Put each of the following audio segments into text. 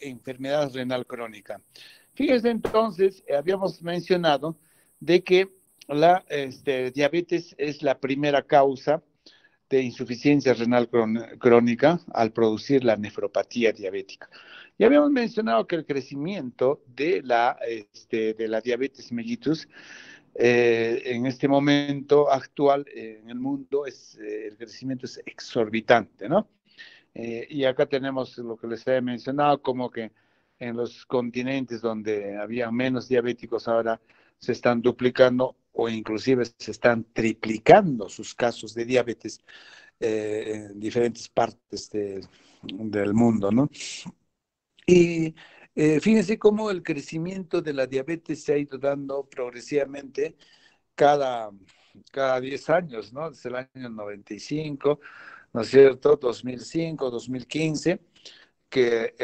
enfermedad renal crónica. Fíjense entonces, habíamos mencionado de que la diabetes es la primera causa de insuficiencia renal crónica al producir la nefropatía diabética. Ya habíamos mencionado que el crecimiento de la diabetes mellitus en este momento actual en el mundo el crecimiento es exorbitante, ¿no? Y acá tenemos lo que les he mencionado, como que en los continentes donde había menos diabéticos ahora se están duplicando o inclusive se están triplicando sus casos de diabetes en diferentes partes del mundo, ¿no? Y fíjense cómo el crecimiento de la diabetes se ha ido dando progresivamente cada, cada 10 años, ¿no? Desde el año 95, ¿no es cierto? 2005, 2015, que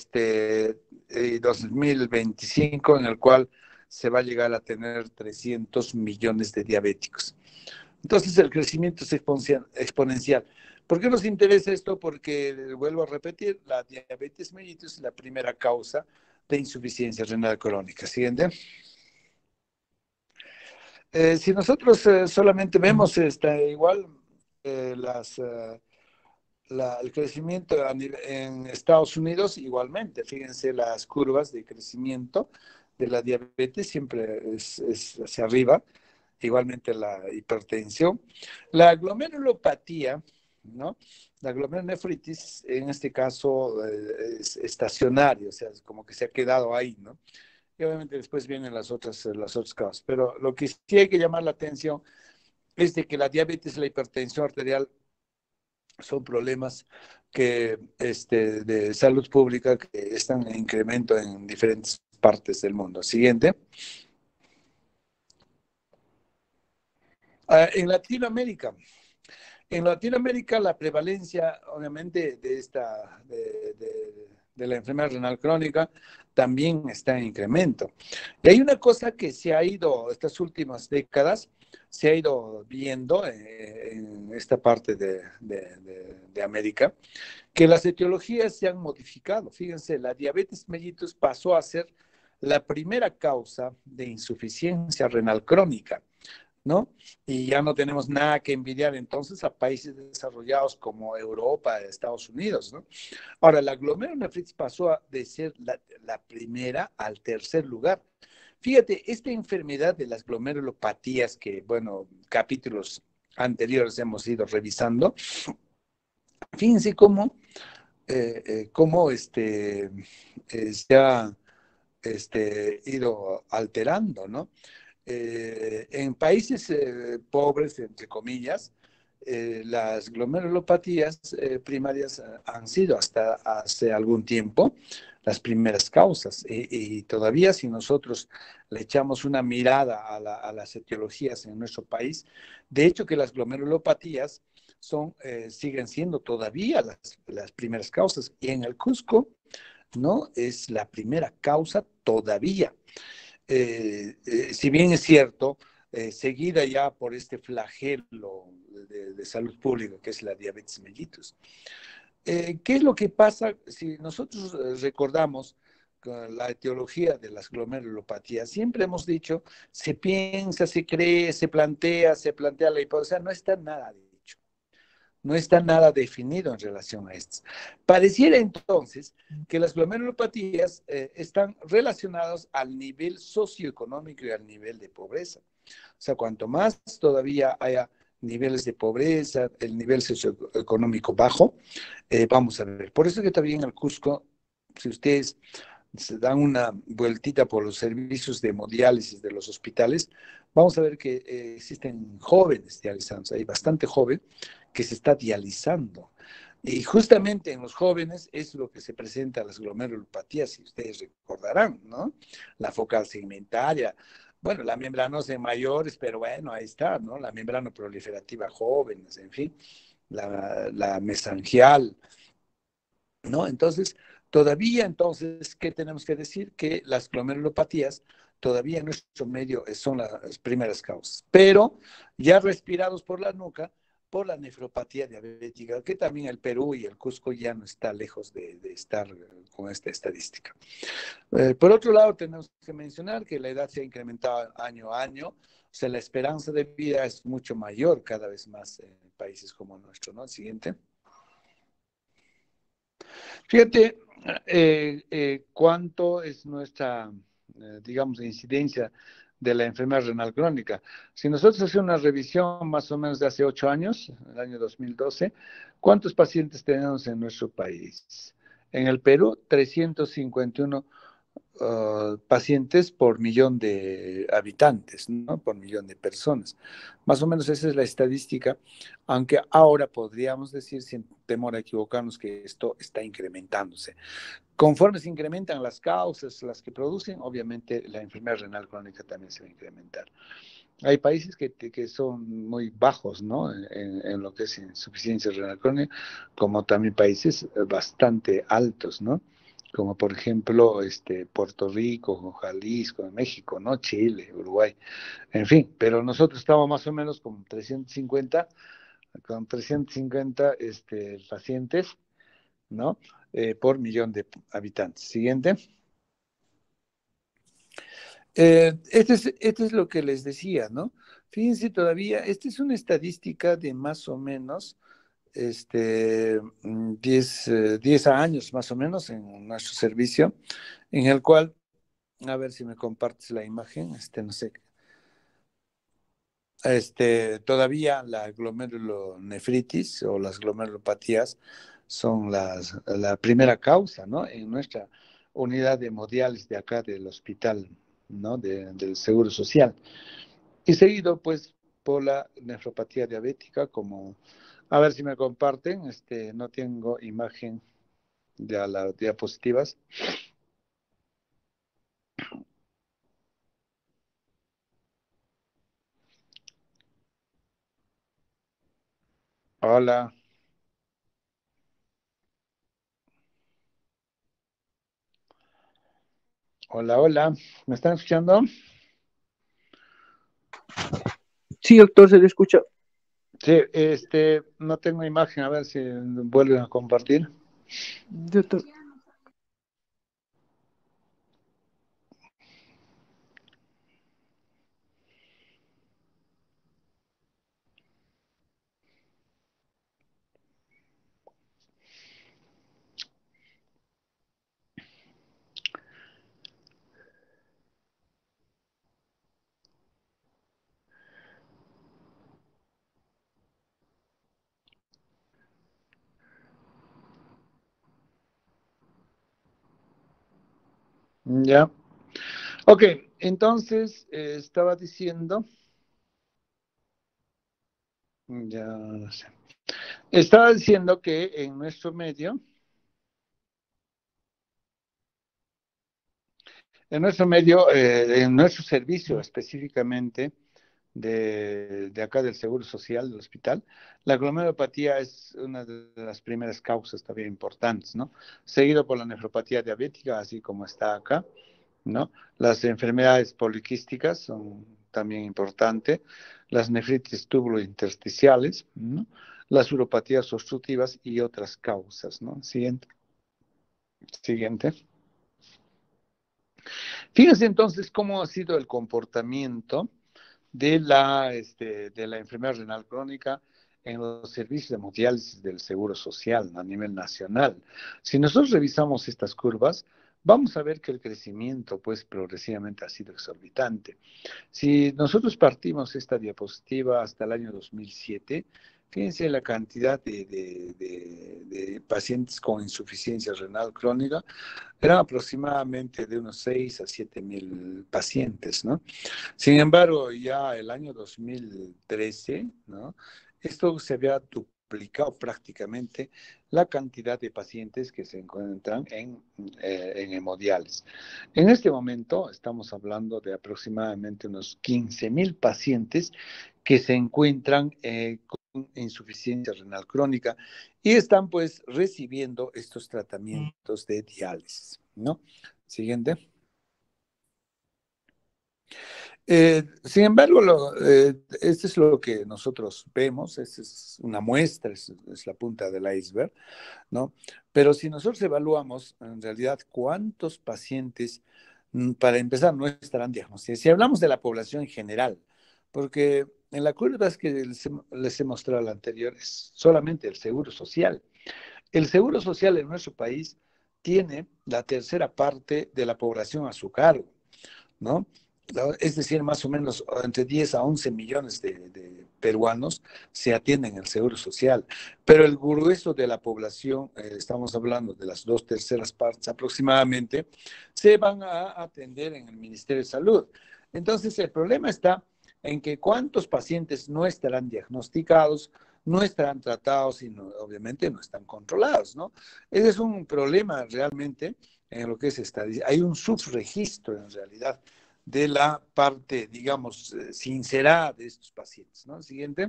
2025, en el cual se va a llegar a tener 300 millones de diabéticos. Entonces el crecimiento es exponencial. ¿Por qué nos interesa esto? Porque, vuelvo a repetir, la diabetes mellitus es la primera causa de insuficiencia renal crónica. ¿Siguiente? Si nosotros solamente vemos igual las el crecimiento en Estados Unidos igualmente, fíjense las curvas de crecimiento de la diabetes siempre es hacia arriba, igualmente la hipertensión. La glomerulopatía, ¿no? La glomerulonefritis en este caso es estacionario, o sea, es como que se ha quedado ahí, ¿no? Y obviamente después vienen las otras causas. Pero lo que sí hay que llamar la atención es de que la diabetes y la hipertensión arterial son problemas de salud pública que están en incremento en diferentes partes del mundo. Siguiente. En Latinoamérica. En Latinoamérica la prevalencia, obviamente, de la enfermedad renal crónica también está en incremento. Y hay una cosa que se ha ido, estas últimas décadas, se ha ido viendo en esta parte de América, que las etiologías se han modificado. Fíjense, la diabetes mellitus pasó a ser la primera causa de insuficiencia renal crónica, ¿no? Y ya no tenemos nada que envidiar entonces a países desarrollados como Europa, Estados Unidos, ¿no? Ahora, la glomerulonefritis pasó de ser la primera al tercer lugar. Fíjate, esta enfermedad de las glomerulopatías que, bueno, capítulos anteriores hemos ido revisando, fíjense cómo se ha ido alterando, ¿no? En países pobres, entre comillas, las glomerulopatías primarias han sido hasta hace algún tiempo las primeras causas. Y todavía si nosotros le echamos una mirada a las etiologías en nuestro país, de hecho que las glomerulopatías siguen siendo todavía las primeras causas. Y en el Cusco, ¿no? Es la primera causa todavía. Si bien es cierto, seguida ya por este flagelo de salud pública que es la diabetes mellitus. ¿Qué es lo que pasa si nosotros recordamos la etiología de las glomerulopatías? Siempre hemos dicho, se piensa, se cree, se plantea la hipótesis, o sea, no está nada dicho. No está nada definido en relación a esto. Pareciera entonces que las glomerulopatías están relacionadas al nivel socioeconómico y al nivel de pobreza. O sea, cuanto más todavía haya niveles de pobreza, el nivel socioeconómico bajo, vamos a ver. Por eso que también en el Cusco, si ustedes se dan una vueltita por los servicios de hemodiálisis de los hospitales, vamos a ver que existen jóvenes dializándose, hay bastante joven que se está dializando. Y justamente en los jóvenes es lo que se presenta a las glomerulopatías, si ustedes recordarán, ¿no? La focal segmentaria, bueno, la membranosa en mayores, pero bueno, ahí está, ¿no? La membrana proliferativa jóvenes, en fin, la mesangial, ¿no? Entonces, todavía, entonces, ¿qué tenemos que decir? Que las glomerulopatías todavía en nuestro medio son las primeras causas, pero ya respirados por la nuca, por la nefropatía diabética, que también el Perú y el Cusco ya no está lejos de estar con esta estadística. Por otro lado, tenemos que mencionar que la edad se ha incrementado año a año, o sea, la esperanza de vida es mucho mayor cada vez más en países como el nuestro, ¿no? Siguiente. Fíjate cuánto es nuestra, digamos, incidencia de la enfermedad renal crónica. Si nosotros hacemos una revisión más o menos de hace 8 años, el año 2012, ¿cuántos pacientes tenemos en nuestro país? En el Perú, 351 pacientes por millón de habitantes, ¿no? Por millón de personas. Más o menos esa es la estadística, aunque ahora podríamos decir, sin temor a equivocarnos, que esto está incrementándose. Conforme se incrementan las causas, las que producen, obviamente la enfermedad renal crónica también se va a incrementar. Hay países que son muy bajos, ¿no? En lo que es insuficiencia renal crónica, como también países bastante altos, ¿no? Como por ejemplo Puerto Rico, Jalisco, México, ¿no? Chile, Uruguay, en fin, pero nosotros estamos más o menos con 350 pacientes, ¿no? Por millón de habitantes. Siguiente. Este es lo que les decía, ¿no? Fíjense todavía, esta es una estadística de más o menos 10 años más o menos en nuestro servicio, en el cual, a ver si me compartes la imagen, no sé, todavía la glomerulonefritis o las glomerulopatías son la primera causa, ¿no? En nuestra unidad de hemodiálisis de acá del hospital, ¿no? Del Seguro Social. Y seguido, pues, por la nefropatía diabética, como, a ver si me comparten, no tengo imagen de las diapositivas. Hola, hola, hola, ¿me están escuchando? Sí, doctor, se le escucha. Sí, no tengo imagen, a ver si vuelven a compartir. Doctor, Ya. Ok, entonces estaba diciendo, ya no sé. Estaba diciendo que en nuestro servicio específicamente de acá del Seguro Social del hospital, la glomerulopatía es una de las primeras causas también importantes, ¿no? Seguido por la nefropatía diabética, así como está acá, ¿no? Las enfermedades poliquísticas son también importantes, las nefritis tubulointersticiales, ¿no? Las uropatías obstructivas y otras causas, ¿no? Siguiente. Siguiente. Fíjense entonces cómo ha sido el comportamiento de la enfermedad renal crónica en los servicios de hemodiálisis del Seguro Social a nivel nacional. Si nosotros revisamos estas curvas, vamos a ver que el crecimiento, pues, progresivamente ha sido exorbitante. Si nosotros partimos esta diapositiva hasta el año 2007, fíjense la cantidad de pacientes con insuficiencia renal crónica, eran aproximadamente de unos 6 a 7 mil pacientes, ¿no? Sin embargo, ya el año 2013, ¿no? Esto se había duplicado prácticamente la cantidad de pacientes que se encuentran en hemodiálisis. En este momento estamos hablando de aproximadamente unos 15 mil pacientes que se encuentran con insuficiencia renal crónica y están pues recibiendo estos tratamientos de diálisis, ¿no? Siguiente. Sin embargo, este es lo que nosotros vemos, esta es una muestra, es la punta del iceberg, ¿no? Pero si nosotros evaluamos en realidad cuántos pacientes, para empezar, no estarán diagnosticados, si hablamos de la población en general, porque en la curva que les he mostrado la anterior es solamente el seguro social. El seguro social en nuestro país tiene la tercera parte de la población a su cargo, ¿no? Es decir, más o menos entre 10 a 11 millones de peruanos se atienden el seguro social, pero el grueso de la población, estamos hablando de las dos terceras partes aproximadamente, se van a atender en el Ministerio de Salud. Entonces, el problema está en que cuántos pacientes no estarán diagnosticados, no estarán tratados y obviamente no están controlados, ¿no? Ese es un problema realmente en lo que es estadística. Hay un subregistro en realidad de la parte, digamos, sincera de estos pacientes, ¿no? Siguiente.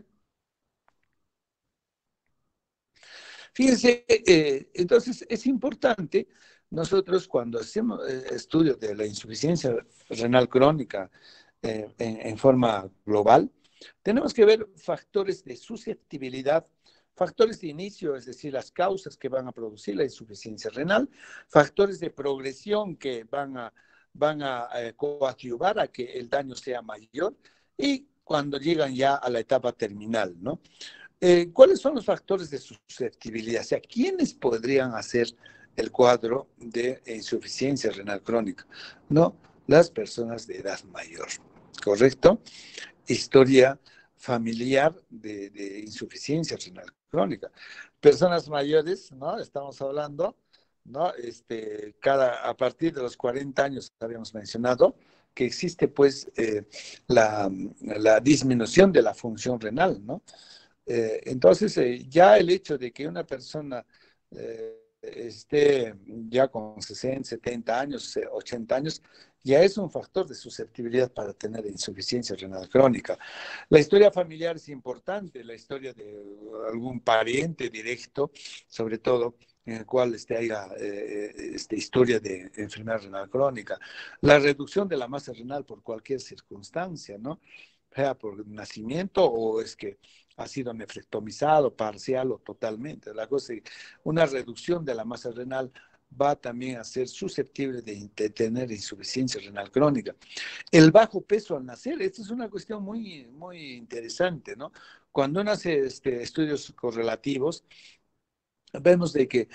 Fíjense, entonces es importante nosotros cuando hacemos estudios de la insuficiencia renal crónica en forma global, tenemos que ver factores de susceptibilidad, factores de inicio, es decir, las causas que van a producir la insuficiencia renal, factores de progresión que van a coadyuvar a que el daño sea mayor y cuando llegan ya a la etapa terminal, ¿no? ¿Cuáles son los factores de susceptibilidad? O sea, ¿quiénes podrían hacer el cuadro de insuficiencia renal crónica? No, las personas de edad mayor, ¿correcto? Historia familiar de insuficiencia renal crónica. Personas mayores, ¿no? Estamos hablando, ¿no? A partir de los 40 años, habíamos mencionado, que existe pues la disminución de la función renal, ¿no? Entonces, ya el hecho de que una persona esté ya con 60, 70 años, 80 años, ya es un factor de susceptibilidad para tener insuficiencia renal crónica. La historia familiar es importante, la historia de algún pariente directo, sobre todo en el cual haya historia de enfermedad renal crónica. La reducción de la masa renal por cualquier circunstancia, ¿no? Sea por nacimiento o es que ha sido nefrectomizado parcial o totalmente. La cosa es que una reducción de la masa renal va también a ser susceptible de tener insuficiencia renal crónica. El bajo peso al nacer, esta es una cuestión muy, muy interesante, ¿no? Cuando uno hace estudios correlativos, vemos de que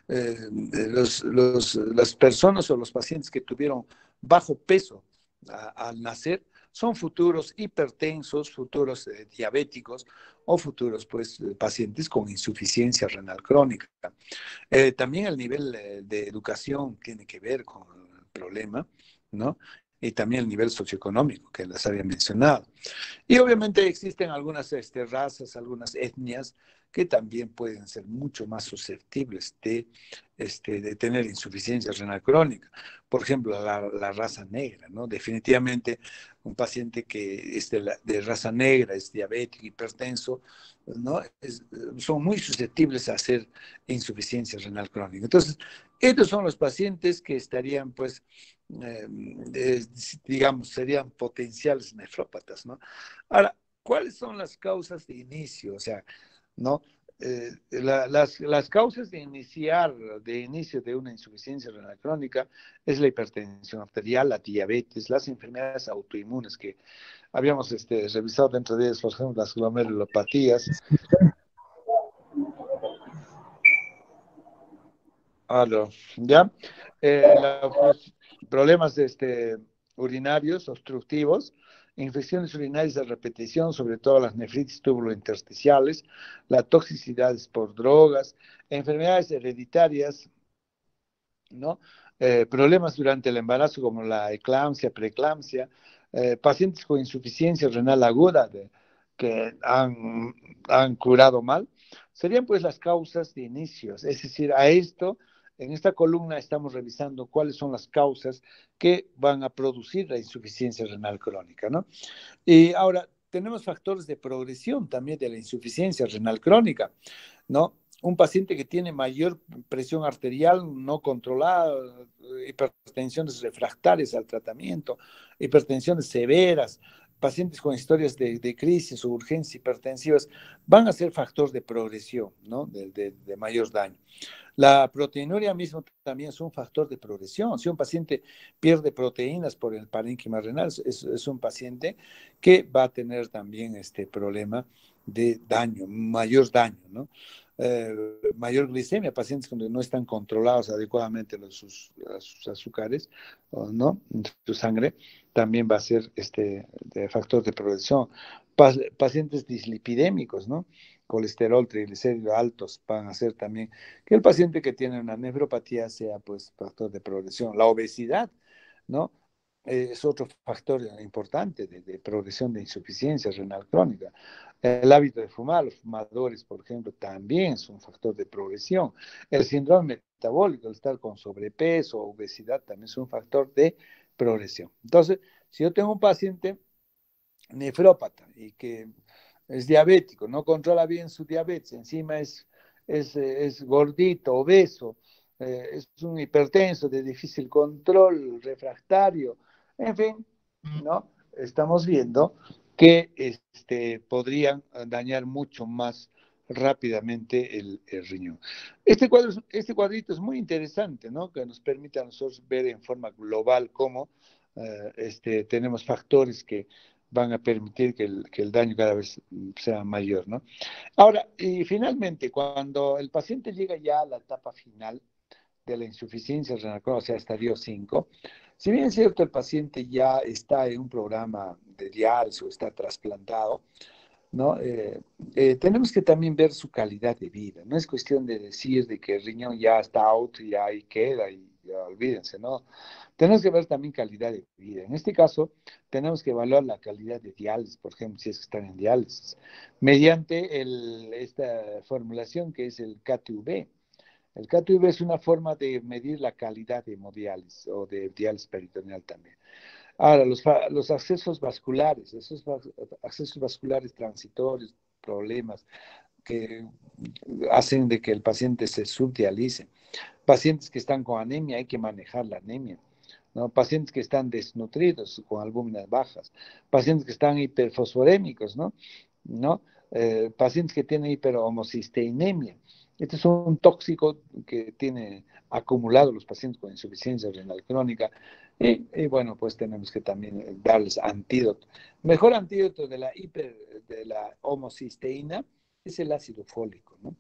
las personas o los pacientes que tuvieron bajo peso al nacer son futuros hipertensos, futuros diabéticos o futuros pues, pacientes con insuficiencia renal crónica. También el nivel de educación tiene que ver con el problema, ¿no? Y también el nivel socioeconómico que les había mencionado. Y obviamente existen algunas razas, algunas etnias que también pueden ser mucho más susceptibles de tener insuficiencia renal crónica. Por ejemplo, la raza negra, ¿no? Definitivamente un paciente que es de raza negra, es diabético, hipertenso, ¿no? Son muy susceptibles a hacer insuficiencia renal crónica. Entonces, estos son los pacientes que estarían, pues, eh, digamos, serían potenciales nefrópatas, ¿no? Ahora, ¿cuáles son las causas de inicio? O sea, ¿no? Las causas de inicio de una insuficiencia renal crónica es la hipertensión arterial, la diabetes, las enfermedades autoinmunes que habíamos revisado dentro de ellas, por ejemplo, las glomerulopatías. ¿Ya? Problemas urinarios obstructivos, infecciones urinarias de repetición, sobre todo las nefritis tubulointersticiales, la toxicidad por drogas, enfermedades hereditarias, ¿no? Problemas durante el embarazo como la eclampsia, preeclampsia, pacientes con insuficiencia renal aguda que han curado mal, serían pues las causas de inicios. Es decir, en esta columna estamos revisando cuáles son las causas que van a producir la insuficiencia renal crónica, ¿no? Y ahora, tenemos factores de progresión también de la insuficiencia renal crónica, ¿no? un paciente que tiene mayor presión arterial no controlada, hipertensiones refractarias al tratamiento, hipertensiones severas, pacientes con historias de crisis o urgencias hipertensivas, van a ser factor de progresión, ¿no? De mayor daño. La proteinuria mismo también es un factor de progresión. Si un paciente pierde proteínas por el parénquima renal, es un paciente que va a tener también este problema de daño, mayor daño, ¿no? Mayor glicemia, pacientes que no están controlados adecuadamente sus azúcares, ¿no? Su sangre, también va a ser de factor de progresión. Pacientes dislipidémicos, ¿no? Colesterol, triglicéridos altos van a ser también que el paciente que tiene una nefropatía sea pues factor de progresión. La obesidad, ¿no? Es otro factor importante de progresión de insuficiencia renal crónica. El hábito de fumar, los fumadores, por ejemplo, también es un factor de progresión. El síndrome metabólico, el estar con sobrepeso, obesidad, también es un factor de progresión. Entonces, si yo tengo un paciente nefrópata y que es diabético, no controla bien su diabetes, encima es gordito, obeso, es un hipertenso de difícil control, refractario, en fin, ¿no? Estamos viendo que podrían dañar mucho más rápidamente el riñón. Este cuadrito es muy interesante, ¿no? Que nos permite a nosotros ver en forma global cómo tenemos factores que van a permitir que el daño cada vez sea mayor, ¿no? Ahora, y finalmente, cuando el paciente llega ya a la etapa final de la insuficiencia renal crónica, o sea, estadio 5, si bien es cierto el paciente ya está en un programa de diálisis o está trasplantado, ¿no? Tenemos que también ver su calidad de vida. No es cuestión de decir de que el riñón ya está out y ahí queda y ya olvídense, ¿no? Tenemos que ver también calidad de vida. En este caso, tenemos que evaluar la calidad de diálisis, por ejemplo, si es que están en diálisis, mediante esta formulación que es el KTV. El KTV es una forma de medir la calidad de hemodiálisis o de diálisis peritoneal también. Ahora, los accesos vasculares, esos accesos vasculares transitorios, problemas que hacen de que el paciente se subdialice. Pacientes que están con anemia, hay que manejar la anemia, ¿no? Pacientes que están desnutridos, con albúminas bajas. Pacientes que están hiperfosforémicos, ¿no? ¿No? Pacientes que tienen hiperhomocisteinemia. Este es un tóxico que tiene acumulado los pacientes con insuficiencia renal crónica y bueno, pues tenemos que también darles antídoto. Mejor antídoto de la homocisteína es el ácido fólico, ¿no?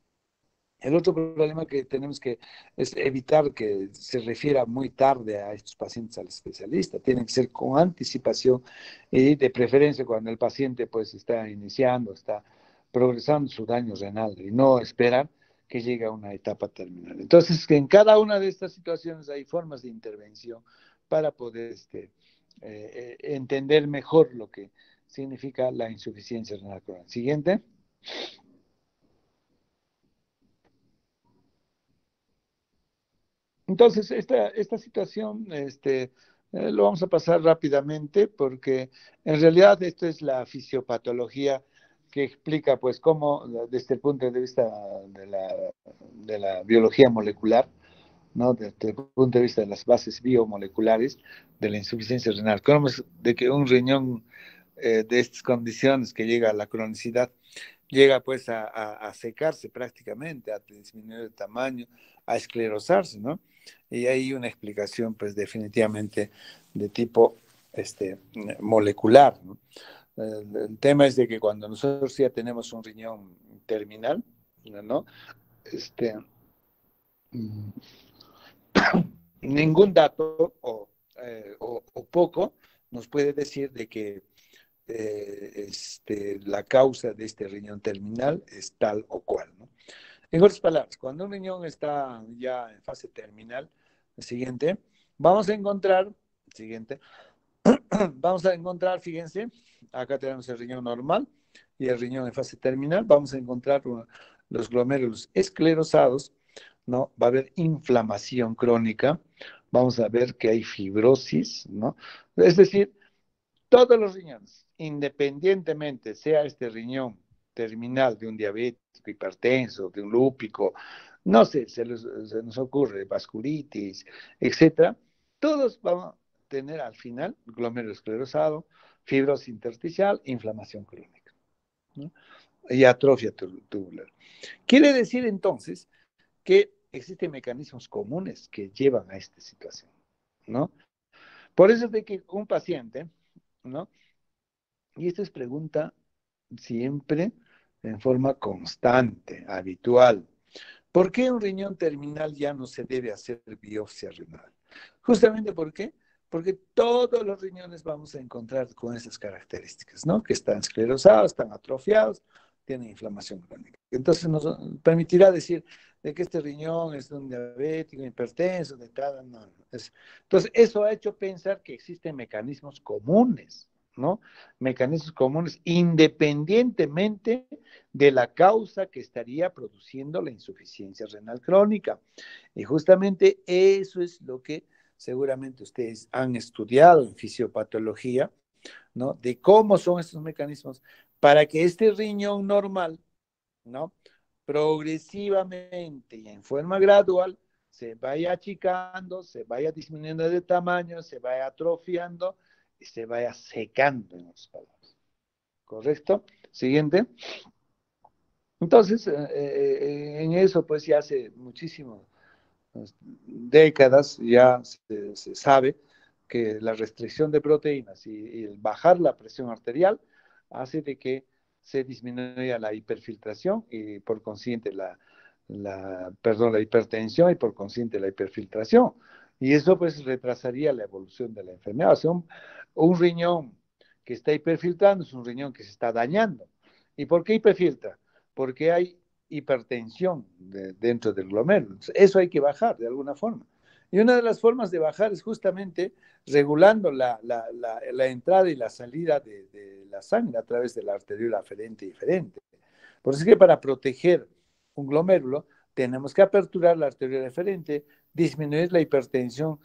El otro problema que tenemos que es evitar que se refiera muy tarde a estos pacientes al especialista. Tiene que ser con anticipación y de preferencia cuando el paciente pues está iniciando, está progresando su daño renal y no esperar que llegue a una etapa terminal. Entonces, que en cada una de estas situaciones hay formas de intervención para poder entender mejor lo que significa la insuficiencia renal crónica. Siguiente. Entonces, esta situación lo vamos a pasar rápidamente porque en realidad esto es la fisiopatología que explica pues cómo desde el punto de vista de la biología molecular, ¿no? Desde el punto de vista de las bases biomoleculares de la insuficiencia renal, cómo es de que un riñón de estas condiciones que llega a la cronicidad llega pues a secarse prácticamente, a disminuir el tamaño, a esclerosarse, ¿no? Y hay una explicación pues definitivamente de tipo molecular, ¿no? El tema es de que cuando nosotros ya tenemos un riñón terminal, ¿no? Este, ningún dato o poco nos puede decir de que la causa de este riñón terminal es tal o cual, ¿no? En otras palabras, cuando un riñón está ya en fase terminal, siguiente, vamos a encontrar, siguiente, vamos a encontrar, fíjense, acá tenemos el riñón normal y el riñón en fase terminal, vamos a encontrar los glomérulos esclerosados, ¿no? Va a haber inflamación crónica, vamos a ver que hay fibrosis, ¿no? Es decir, todos los riñones, independientemente sea este riñón terminal de un diabético, hipertenso, de un lúpico, no sé, se nos ocurre vasculitis, etcétera, todos van a tener al final glomerulosclerosado, fibrosis intersticial, inflamación crónica, ¿no? Y atrofia tubular. Quiere decir entonces que existen mecanismos comunes que llevan a esta situación, ¿no? Por eso es de que un paciente, ¿no? Y esta es pregunta siempre en forma constante, habitual. ¿Por qué un riñón terminal ya no se debe hacer biopsia renal? Justamente ¿por qué? Porque todos los riñones vamos a encontrar con esas características, ¿no? Que están esclerosados, están atrofiados, tienen inflamación crónica. Entonces nos permitirá decir de que este riñón es un diabético, hipertenso, de tal, no. Entonces eso ha hecho pensar que existen mecanismos comunes, ¿no? Mecanismos comunes independientemente de la causa que estaría produciendo la insuficiencia renal crónica. Y justamente eso es lo que seguramente ustedes han estudiado en fisiopatología, ¿no? De cómo son estos mecanismos para que este riñón normal, ¿no? Progresivamente y en forma gradual se vaya achicando, se vaya disminuyendo de tamaño, se vaya atrofiando y se vaya secando en otras palabras. ¿Correcto? Siguiente. Entonces, en eso pues ya hace muchísimas décadas ya se sabe que la restricción de proteínas y el bajar la presión arterial hace de que se disminuya la hiperfiltración y por consiguiente la hipertensión y por consiguiente la hiperfiltración. Y eso pues retrasaría la evolución de la enfermedad. O sea, un riñón que está hiperfiltrando es un riñón que se está dañando. ¿Y por qué hiperfiltra? Porque hay hipertensión dentro del glomérulo. Eso hay que bajar de alguna forma. Y una de las formas de bajar es justamente regulando la entrada y la salida de la sangre a través de la arteriola aferente y eferente. Por eso es que para proteger un glomérulo tenemos que aperturar la arteriola eferente, disminuir la hipertensión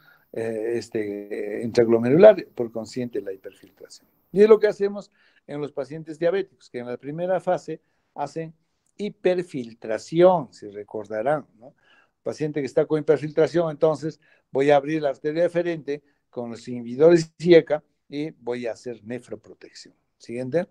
intraglomerular, por consiguiente la hiperfiltración. Y es lo que hacemos en los pacientes diabéticos, que en la primera fase hacen hiperfiltración, si recordarán, ¿no? Paciente que está con hiperfiltración, entonces voy a abrir la arteria deferente con los inhibidores IECA y voy a hacer nefroprotección. Siguiente.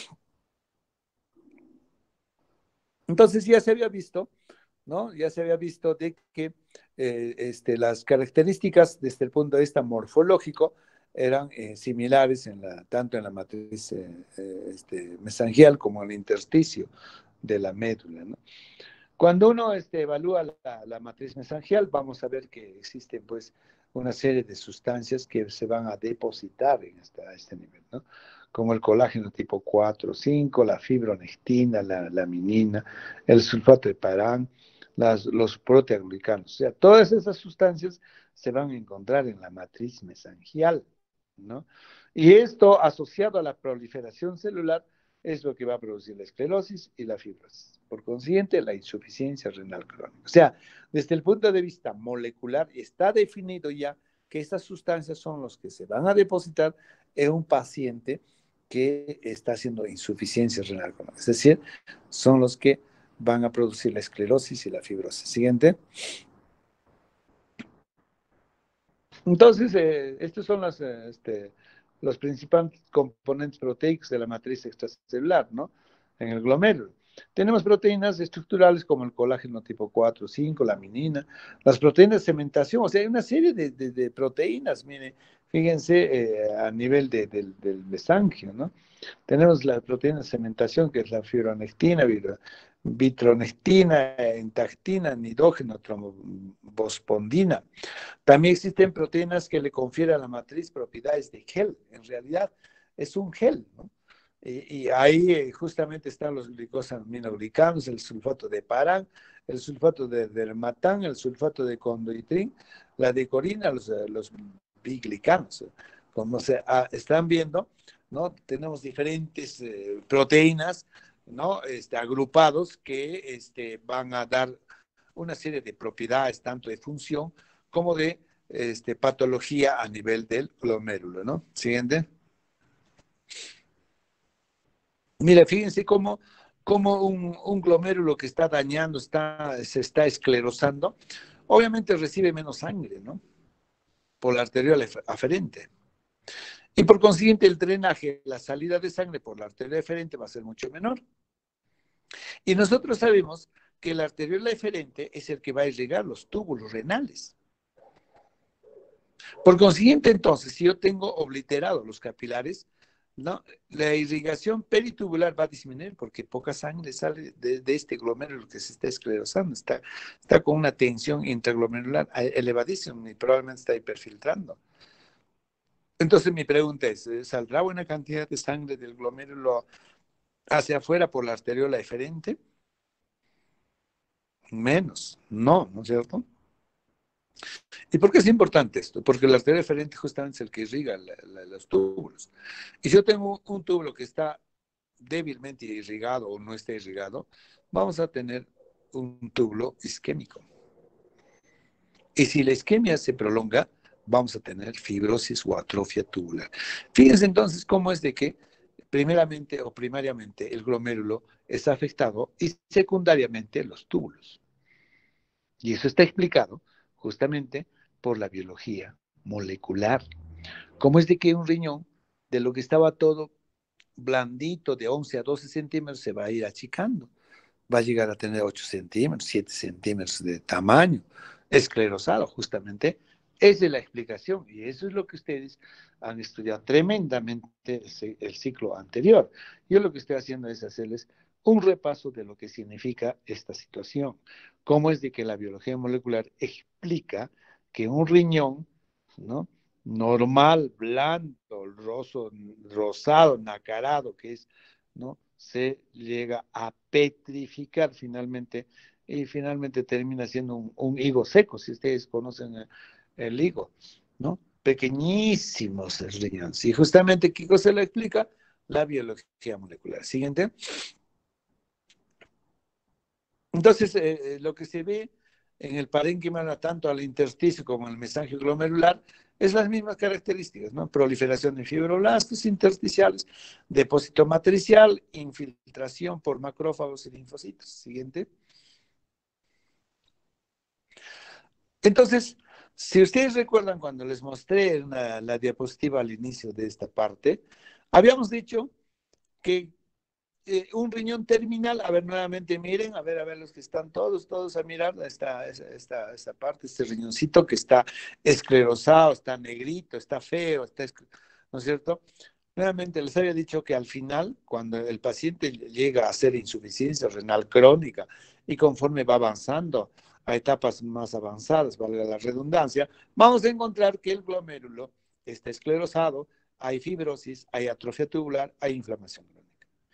Entonces ya se había visto, ¿no? Ya se había visto de que las características desde el punto de vista morfológico eran similares tanto en la matriz mesangial como en el intersticio de la médula, ¿no? Cuando uno evalúa la matriz mesangial, vamos a ver que existen pues una serie de sustancias que se van a depositar a este nivel, ¿no? Como el colágeno tipo 4 o 5, la fibronectina, la laminina, el sulfato de parán, los proteaglicanos. O sea, todas esas sustancias se van a encontrar en la matriz mesangial, ¿no? Y esto asociado a la proliferación celular es lo que va a producir la esclerosis y la fibrosis. Por consiguiente, la insuficiencia renal crónica. O sea, desde el punto de vista molecular, está definido ya que estas sustancias son los que se van a depositar en un paciente que está haciendo insuficiencia renal crónica. Es decir, son los que van a producir la esclerosis y la fibrosis. Siguiente. Entonces, estos son los principales componentes proteicos de la matriz extracelular, ¿no? En el glomérulo. Tenemos proteínas estructurales como el colágeno tipo 4, 5, la minina, las proteínas de cementación, o sea, hay una serie de proteínas, mire, fíjense a nivel del mesangio, ¿no? Tenemos la proteína de cementación, que es la fibronectina, vitronectina, entactina, nidógeno, trombospondina. También existen proteínas que le confieren a la matriz propiedades de gel. En realidad es un gel, ¿no? Y ahí justamente están los glicosaminoglicanos, el sulfato de parán, el sulfato de dermatán, el sulfato de condoitrin, la decorina, los biglicanos. Como están viendo, ¿no? Tenemos diferentes proteínas, ¿no? Agrupados que van a dar una serie de propiedades, tanto de función como de patología a nivel del glomérulo, ¿no? Siguiente. Mire, fíjense cómo como un glomérulo que está dañando, se está esclerosando, obviamente recibe menos sangre, ¿no? Por la arteriola aferente. Y por consiguiente, el drenaje, la salida de sangre por la arteria eferente va a ser mucho menor. Y nosotros sabemos que la arteriola eferente es el que va a irrigar los túbulos renales. Por consiguiente, entonces, si yo tengo obliterados los capilares, ¿no? La irrigación peritubular va a disminuir porque poca sangre sale de este glomérulo que se está esclerosando, está con una tensión intraglomerular elevadísima y probablemente está hiperfiltrando. Entonces mi pregunta es, ¿saldrá buena cantidad de sangre del glomérulo hacia afuera por la arteriola eferente? Menos, no, ¿no es cierto? ¿Y por qué es importante esto? Porque la arteria eferente justamente es el que irriga los túbulos. Y si yo tengo un túbulo que está débilmente irrigado o no está irrigado, vamos a tener un túbulo isquémico. Y si la isquemia se prolonga, vamos a tener fibrosis o atrofia tubular. Fíjense entonces cómo es de que primeramente o primariamente el glomérulo es afectado y secundariamente los túbulos. Y eso está explicado justamente por la biología molecular. Cómo es de que un riñón, de lo que estaba todo blandito de 11 a 12 centímetros, se va a ir achicando. Va a llegar a tener 8 centímetros, 7 centímetros de tamaño, esclerosado justamente. Esa es la explicación y eso es lo que ustedes han estudiado tremendamente el ciclo anterior. Yo lo que estoy haciendo es hacerles un repaso de lo que significa esta situación. Cómo es de que la biología molecular explica que un riñón, ¿no? Normal, blanco, rosado, nacarado, que es, ¿no? Se llega a petrificar finalmente y finalmente termina siendo un higo seco, si ustedes conocen el higo, ¿no? Pequeñísimos riñones. Y justamente Kiko se lo explica la biología molecular. Siguiente. Entonces, lo que se ve en el parénquima, tanto al intersticio como al mesangio glomerular, es las mismas características, ¿no? Proliferación de fibroblastos intersticiales, depósito matricial, infiltración por macrófagos y linfocitos. Siguiente. Entonces, si ustedes recuerdan cuando les mostré la diapositiva al inicio de esta parte, habíamos dicho que un riñón terminal, a ver nuevamente, miren, a ver los que están todos a mirar esta parte, este riñoncito que está esclerosado, está negrito, está feo, ¿no es cierto? Nuevamente les había dicho que al final, cuando el paciente llega a hacer insuficiencia renal crónica y conforme va avanzando a etapas más avanzadas, valga la redundancia, vamos a encontrar que el glomérulo está esclerosado, hay fibrosis, hay atrofia tubular, hay inflamación crónica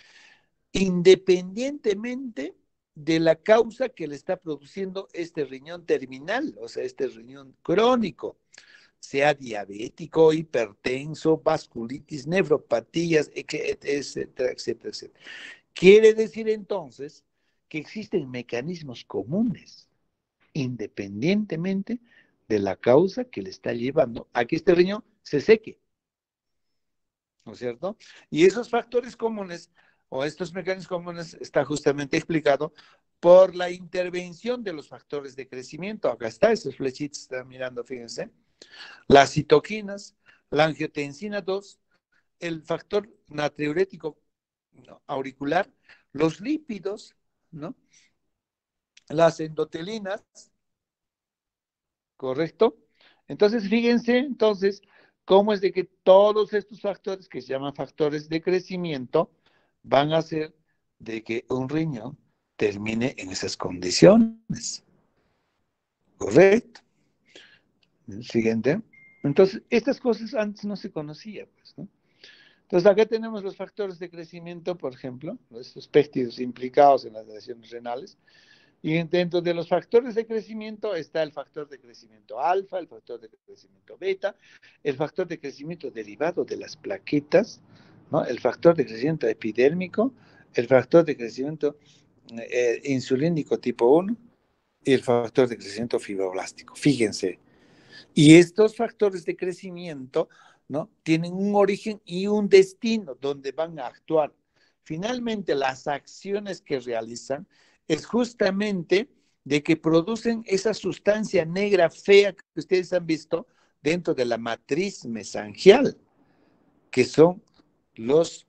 independientemente de la causa que le está produciendo este riñón terminal, o sea, este riñón crónico, sea diabético, hipertenso, vasculitis, nefropatías, etcétera, etcétera, etcétera. Quiere decir entonces que existen mecanismos comunes, independientemente de la causa que le está llevando a que este riñón se seque. ¿No es cierto? Y esos factores comunes o estos mecanismos comunes está justamente explicado por la intervención de los factores de crecimiento. Acá está, esos flechitos están mirando, fíjense. Las citoquinas, la angiotensina 2, el factor natriurético, ¿no?, auricular, los lípidos, ¿no? Las endotelinas, ¿correcto? Entonces, fíjense, entonces, cómo es de que todos estos factores que se llaman factores de crecimiento van a hacer de que un riñón termine en esas condiciones. ¿Correcto? Siguiente. Entonces, estas cosas antes no se conocían, pues, ¿no? Entonces, acá tenemos los factores de crecimiento, por ejemplo, estos péptidos implicados en las lesiones renales. Y dentro de los factores de crecimiento está el factor de crecimiento alfa, el factor de crecimiento beta, el factor de crecimiento derivado de las plaquetas, ¿no? El factor de crecimiento epidérmico, el factor de crecimiento insulínico tipo 1 y el factor de crecimiento fibroblástico. Fíjense. Y estos factores de crecimiento, ¿no?, tienen un origen y un destino donde van a actuar. finalmente las acciones que realizan es justamente de que producen esa sustancia negra fea que ustedes han visto dentro de la matriz mesangial, que son los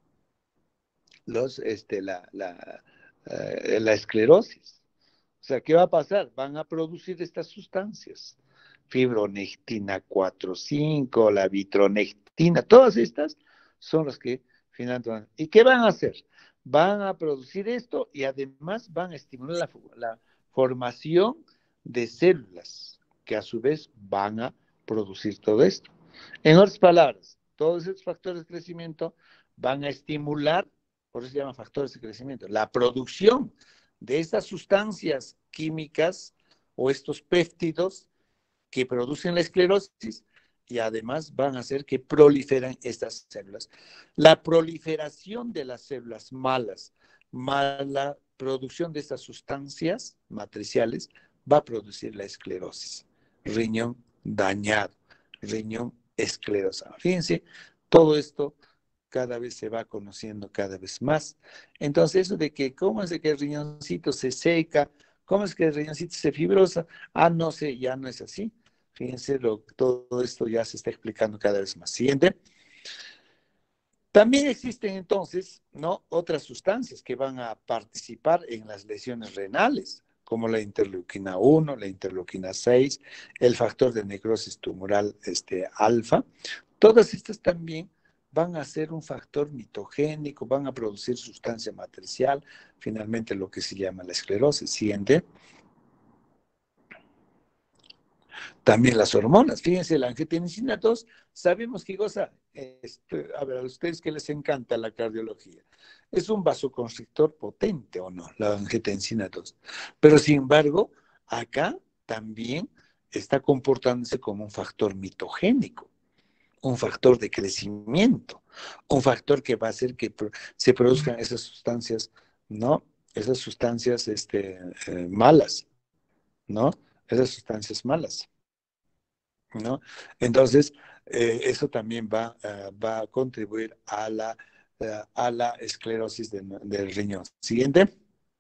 la esclerosis. O sea, ¿qué va a pasar? Van a producir estas sustancias. Fibronectina 4,5, la vitronectina, todas estas son las que finalmente van. ¿Y qué van a hacer? Van a producir esto y además van a estimular la formación de células que a su vez van a producir todo esto. En otras palabras, todos estos factores de crecimiento van a estimular, por eso se llaman factores de crecimiento, la producción de estas sustancias químicas o estos péptidos que producen la esclerosis y además van a hacer que proliferen estas células. La proliferación de las células malas, más la producción de estas sustancias matriciales, va a producir la esclerosis. Riñón dañado, riñón esclerosado. Fíjense, todo esto cada vez se va conociendo cada vez más. Entonces, eso de que, ¿cómo es de que el riñoncito se seca? ¿Cómo es que el riñoncito se fibrosa? Ah, no sé, ya no es así. Fíjense, todo esto ya se está explicando cada vez más. Siguiente. También existen entonces, ¿no?, otras sustancias que van a participar en las lesiones renales, como la interleuquina 1, la interleuquina 6, el factor de necrosis tumoral alfa. Todas estas también van a ser un factor mitogénico, van a producir sustancia matricial, finalmente lo que se llama la esclerosis. Siguiente. También las hormonas, fíjense, la angiotensina 2, sabemos que goza, a ver, a ustedes que les encanta la cardiología, es un vasoconstrictor potente o no, la angiotensina 2, pero sin embargo, acá también está comportándose como un factor mitogénico, un factor de crecimiento, un factor que va a hacer que se produzcan esas sustancias, ¿no? Esas sustancias malas, ¿no? Esas sustancias malas. ¿No? Entonces, eso también va a contribuir a la esclerosis del riñón. Siguiente.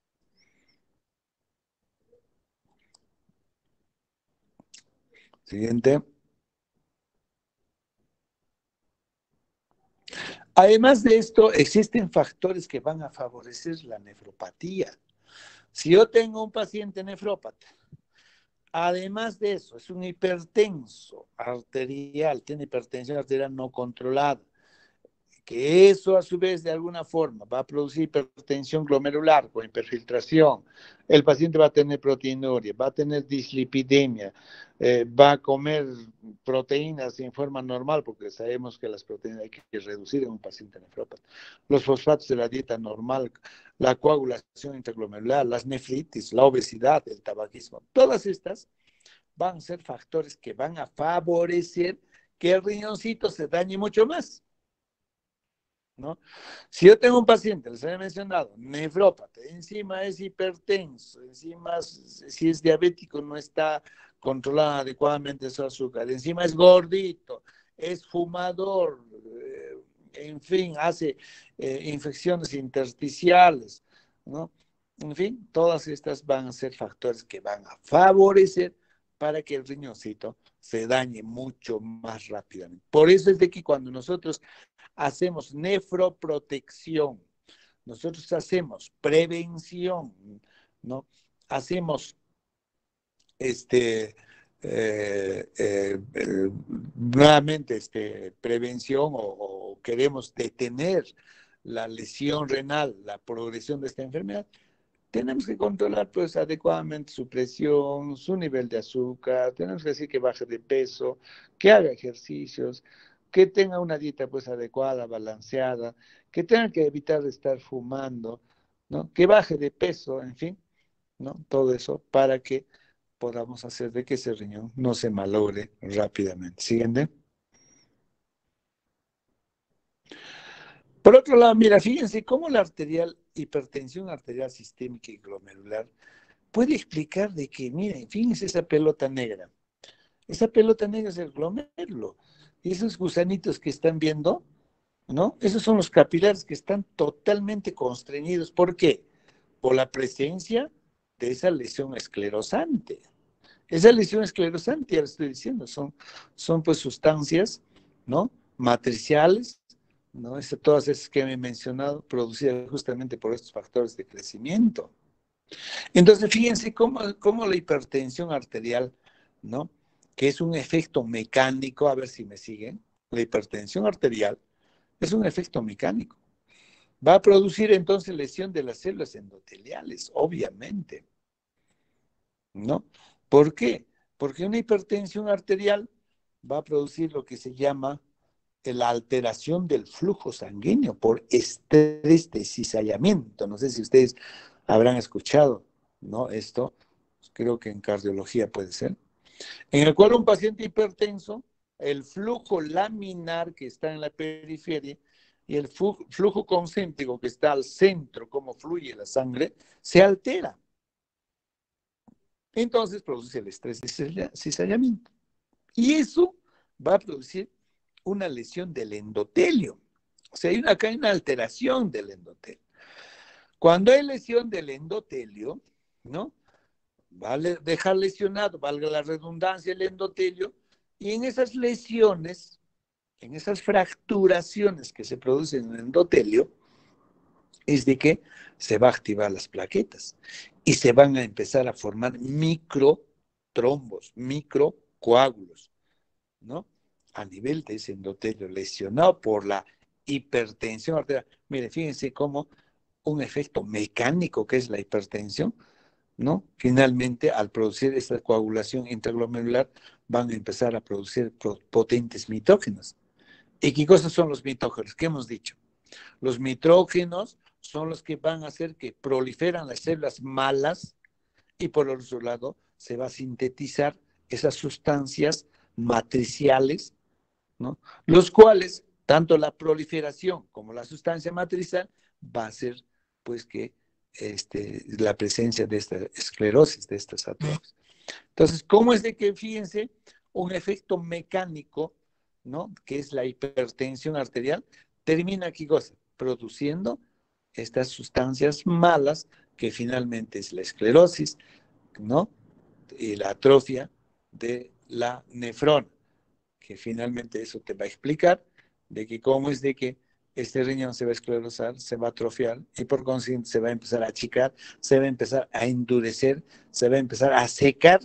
Siguiente. Además de esto, existen factores que van a favorecer la nefropatía. Si yo tengo un paciente nefrópata, además de eso, es un hipertenso arterial, tiene hipertensión arterial no controlada, que eso a su vez de alguna forma va a producir hipertensión glomerular con hiperfiltración, el paciente va a tener proteinuria, va a tener dislipidemia, va a comer proteínas en forma normal, porque sabemos que las proteínas hay que reducir en un paciente nefrópata, los fosfatos de la dieta normal, la coagulación intraglomerular, las nefritis, la obesidad, el tabaquismo, todas estas van a ser factores que van a favorecer que el riñoncito se dañe mucho más. ¿No? Si yo tengo un paciente, les había mencionado, nefrópata, encima es hipertenso, encima si es diabético no está controlado adecuadamente su azúcar, encima es gordito, es fumador, en fin, hace infecciones intersticiales, ¿no? En fin, todas estas van a ser factores que van a favorecer para que el riñoncito se dañe mucho más rápidamente. Por eso es de que cuando nosotros hacemos nefroprotección, nosotros hacemos prevención, ¿no? Hacemos nuevamente prevención o queremos detener la lesión renal, la progresión de esta enfermedad, tenemos que controlar pues adecuadamente su presión, su nivel de azúcar, tenemos que decir que baje de peso, que haga ejercicios, que tenga una dieta pues adecuada, balanceada, que tenga que evitar de estar fumando, ¿no? Que baje de peso, en fin, ¿no? Todo eso para que podamos hacer de que ese riñón no se malogre rápidamente. ¿Siguiente? Por otro lado, mira, fíjense cómo la hipertensión arterial sistémica y glomerular puede explicar de que, miren, fíjense esa pelota negra. Esa pelota negra es el glomérulo. Y esos gusanitos que están viendo, ¿no? Esos son los capilares que están totalmente constreñidos. ¿Por qué? Por la presencia de esa lesión esclerosante. Esa lesión esclerosante, ya lo estoy diciendo, son pues sustancias, ¿no? Matriciales, ¿no? Todas esas que he mencionado, producidas justamente por estos factores de crecimiento. Entonces, fíjense cómo la hipertensión arterial, ¿no? Que es un efecto mecánico, a ver si me siguen, la hipertensión arterial es un efecto mecánico. Va a producir entonces lesión de las células endoteliales, obviamente, ¿no? ¿Por qué? Porque una hipertensión arterial va a producir lo que se llama la alteración del flujo sanguíneo por estrés de cizallamiento. No sé si ustedes habrán escuchado, ¿no? Esto, creo que en cardiología puede ser, en el cual un paciente hipertenso, el flujo laminar que está en la periferia y el flujo concéntrico que está al centro, cómo fluye la sangre, se altera. Entonces produce el estrés de cizallamiento. Y eso va a producir una lesión del endotelio. O sea, acá hay una alteración del endotelio. Cuando hay lesión del endotelio, ¿no? Va a dejar lesionado, valga la redundancia, el endotelio, y en esas lesiones, en esas fracturaciones que se producen en el endotelio, es de que se va a activar las plaquetas y se van a empezar a formar microtrombos, microcoágulos, ¿no? A nivel de ese endotelio lesionado por la hipertensión arterial. Mire, fíjense cómo un efecto mecánico que es la hipertensión, ¿no? Finalmente, al producir esta coagulación intraglomerular, van a empezar a producir potentes mitrógenos. ¿Y qué cosas son los mitrógenos? ¿Qué hemos dicho? Los mitrógenos son los que van a hacer que proliferan las células malas y por otro lado se va a sintetizar esas sustancias matriciales, ¿no? Los cuales, tanto la proliferación como la sustancia matricial, va a hacer pues que la presencia de esta esclerosis, de estas atrofias. Entonces, ¿cómo es de que, fíjense, un efecto mecánico, ¿no? Que es la hipertensión arterial, termina aquí, cosa, produciendo estas sustancias malas que finalmente es la esclerosis, ¿no? Y la atrofia de la nefrona, que finalmente eso te va a explicar de que cómo es de que este riñón se va a esclerosar, se va a atrofiar y por consiguiente se va a empezar a achicar, se va a empezar a endurecer, se va a empezar a secar.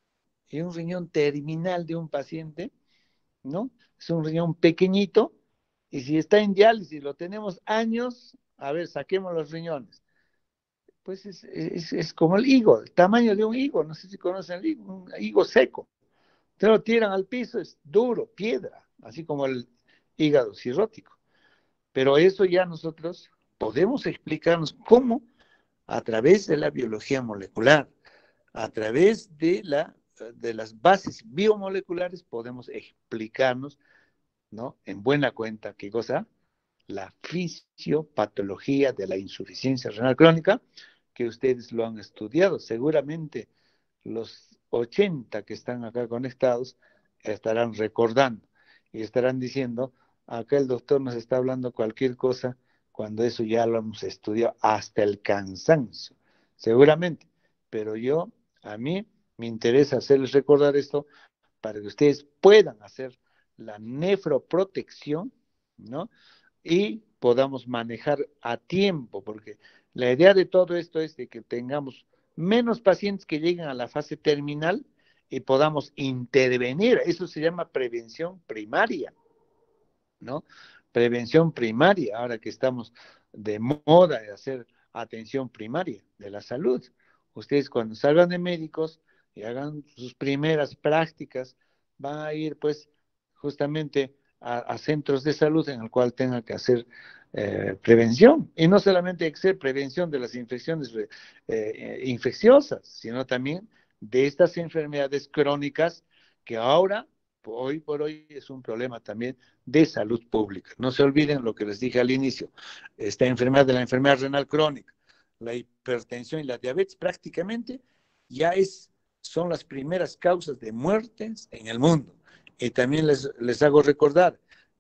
Y un riñón terminal de un paciente, ¿no? Es un riñón pequeñito y si está en diálisis, lo tenemos años, a ver, saquemos los riñones. Pues es como el higo, el tamaño de un higo, no sé si conocen el higo, un higo seco. Te lo tiran al piso, es duro, piedra, así como el hígado cirrótico. Pero eso ya nosotros podemos explicarnos cómo a través de la biología molecular, a través de las bases biomoleculares, podemos explicarnos, ¿no? En buena cuenta, ¿qué cosa? La fisiopatología de la insuficiencia renal crónica, que ustedes lo han estudiado. Seguramente los 80 que están acá conectados estarán recordando y estarán diciendo, acá el doctor nos está hablando cualquier cosa cuando eso ya lo hemos estudiado hasta el cansancio, seguramente. Pero a mí me interesa hacerles recordar esto para que ustedes puedan hacer la nefroprotección, ¿no? Y podamos manejar a tiempo, porque la idea de todo esto es de que tengamos menos pacientes que lleguen a la fase terminal y podamos intervenir. Eso se llama prevención primaria, ¿no? Prevención primaria, ahora que estamos de moda de hacer atención primaria de la salud. Ustedes cuando salgan de médicos y hagan sus primeras prácticas, van a ir pues justamente a centros de salud en el cual tengan que hacer prevención. Y no solamente hacer prevención de las infecciones infecciosas, sino también de estas enfermedades crónicas que ahora, hoy por hoy, es un problema también de salud pública. No se olviden lo que les dije al inicio, esta enfermedad de la enfermedad renal crónica, la hipertensión y la diabetes prácticamente ya son las primeras causas de muertes en el mundo. Y también les hago recordar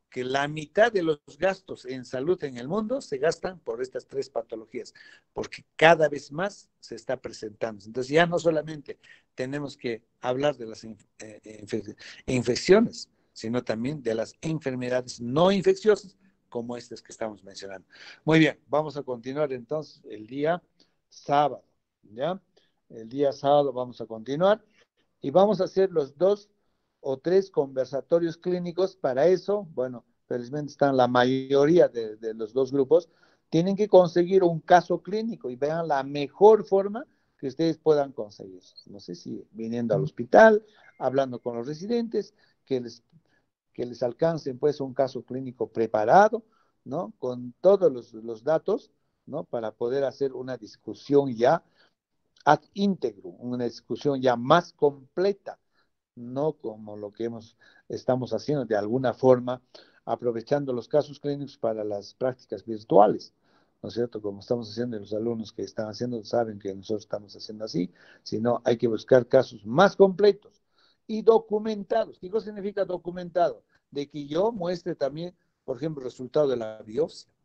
que la mitad de los gastos en salud en el mundo se gastan por estas tres patologías, porque cada vez más se está presentando. Entonces ya no solamente tenemos que hablar de las infecciones, sino también de las enfermedades no infecciosas, como estas que estamos mencionando. Muy bien, vamos a continuar entonces el día sábado, ¿ya? El día sábado vamos a continuar y vamos a hacer los 2 o 3 conversatorios clínicos. Para eso, bueno, felizmente están la mayoría de los 2 grupos, tienen que conseguir un caso clínico y vean la mejor forma que ustedes puedan conseguir. No sé si viniendo al hospital, hablando con los residentes, que les alcancen pues un caso clínico preparado, ¿no? Con todos los datos, ¿no? Para poder hacer una discusión ya ad íntegro, una discusión ya más completa, no como lo que estamos haciendo de alguna forma, aprovechando los casos clínicos para las prácticas virtuales, ¿no es cierto? Como estamos haciendo y los alumnos que están haciendo saben que nosotros estamos haciendo así, sino hay que buscar casos más completos y documentados. ¿Qué cosa significa documentado? De que yo muestre también, por ejemplo, el resultado de la biopsia,